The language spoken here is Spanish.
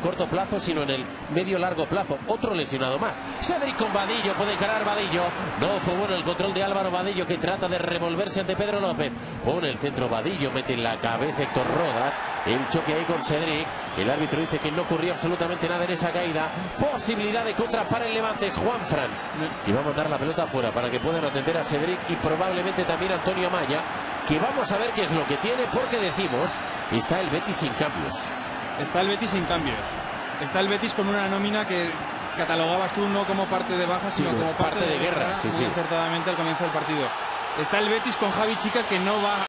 corto plazo, sino en el medio-largo plazo. Otro lesionado más. Cedric con Vadillo, puede encarar Vadillo. No fue bueno el control de Álvaro Vadillo, que trata de revolverse ante Pedro López. Pone el centro Vadillo, mete en la cabeza Héctor Rodas. El choque ahí con Cedric. El árbitro dice que no ocurrió absolutamente nada en esa caída. Posibilidad de contra para el Levante, es Juanfran. Y va a mandar la pelota afuera para que puedan atender a Cedric y probablemente también a Antonio Amaya, que vamos a ver qué es lo que tiene, porque decimos, está el Betis sin cambios. Está el Betis sin cambios. Está el Betis con una nómina que catalogabas tú no como parte de baja, sino como parte de guerra, sí, muy acertadamente al comienzo del partido. Está el Betis con Javi Chica, que no va